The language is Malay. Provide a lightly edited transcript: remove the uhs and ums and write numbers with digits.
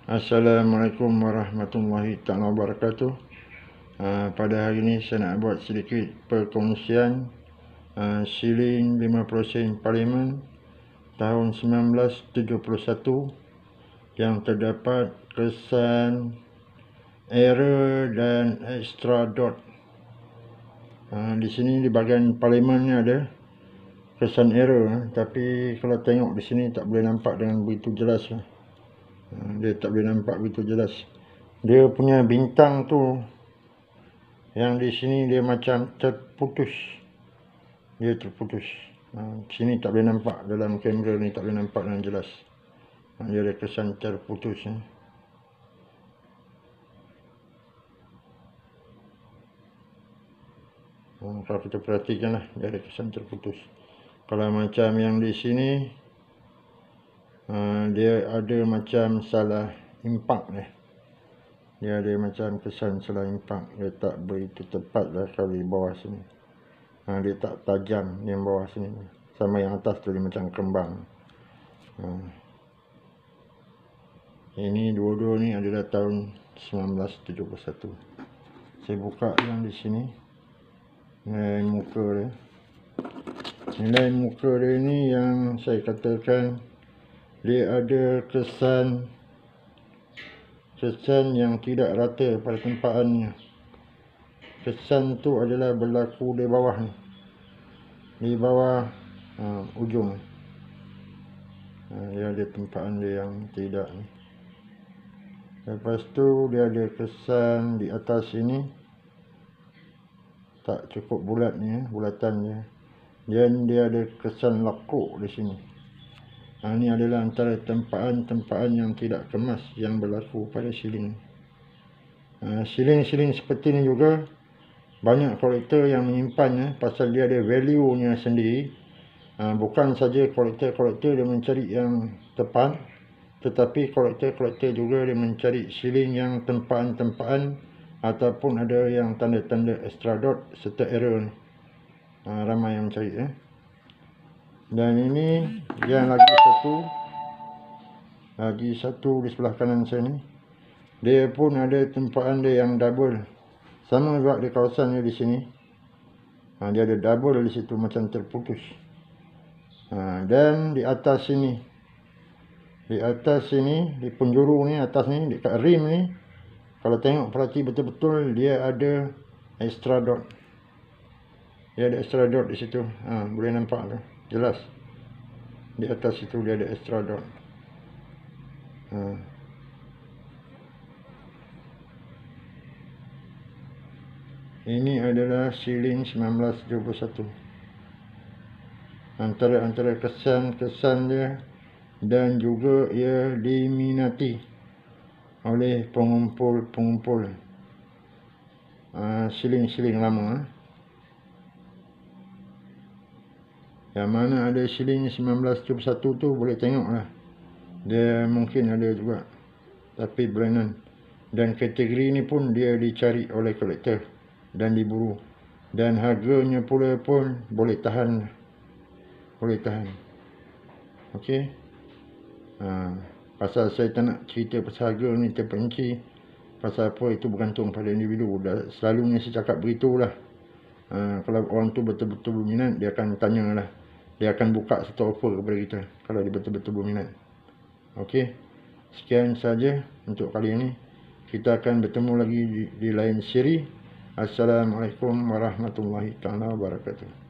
Assalamualaikum warahmatullahi taala wabarakatuh. Pada hari ini saya nak buat sedikit perkongsian Syiling 50% Parlimen tahun 1971 yang terdapat kesan error dan extra dot. Di sini di bahagian Parlimen ni ada kesan error, tapi kalau tengok di sini tak boleh nampak dengan begitu jelas. Dia tak boleh nampak begitu jelas. Dia punya bintang tu yang di sini dia macam terputus. Dia terputus. Sini tak boleh nampak, dalam kamera ni tak boleh nampak dengan jelas. Dia ada kesan terputus. Kalau kita perhatikanlah, dia ada kesan terputus. Kalau macam yang di sini, dia ada macam salah impak ni. Dia ada macam kesan salah impak. Dia tak begitu tepat lah kalau di bawah sini. Dia tak tajam yang bawah sini. Sama yang atas tu dia macam kembang. Ini dua-dua ni adalah tahun 1971. Saya buka yang di sini. Nilai muka dia. Nilai muka dia ni yang saya katakan dia ada kesan yang tidak rata pada tempaannya. Kesan tu adalah berlaku di bawah ni. Di bawah ujung. Dia ada tempaan dia yang tidak ni. Lepas tu dia ada kesan di atas ini tak cukup bulatnya, bulatannya. Dan dia ada kesan lekuk di sini. Ini adalah antara tempaan-tempaan yang tidak kemas yang berlaku pada Syiling. Syiling-syiling seperti ini juga banyak kolektor yang menyimpannya pasal dia ada value-nya sendiri. Bukan saja kolektor-kolektor dia mencari yang tepat, tetapi kolektor-kolektor juga dia mencari Syiling yang tempaan-tempaan ataupun ada yang tanda-tanda extra dot serta error ni. Ramai yang mencari. Dan ini yang lagi satu di sebelah kanan saya ni. Dia pun ada tempaan dia yang double. Sama juga di kawasannya di sini. Dia ada double di situ macam terputus. Dan di atas sini. Di atas sini, di penjuru ni, atas ni, dekat rim ni. Kalau tengok perhati betul-betul dia ada extra dot. Dia ada extra dot di situ. Boleh nampak tu. Jelas. Di atas itu dia ada extra dot. Ini adalah Syiling 1971. Antara kesan-kesan dia dan juga ia diminati oleh pengumpul-pengumpul Syiling-Syiling lama. Yang mana ada Syiling 1971 tu boleh tengok lah. Dia mungkin ada juga, tapi branded. Dan kategori ni pun dia dicari oleh kolektor dan diburu. Dan harganya pula pun boleh tahan. Boleh tahan. Okey. Pasal saya tak nak cerita pasal harga ni terperinci. Pasal apa itu bergantung pada individu. Selalunya saya cakap begitulah. Kalau orang tu betul-betul berminat, dia akan tanya lah. Dia akan buka satu offer kepada kita kalau dia betul-betul berminat. Okey. Sekian saja untuk kali ini. Kita akan bertemu lagi di lain siri. Assalamualaikum warahmatullahi taala wabarakatuh.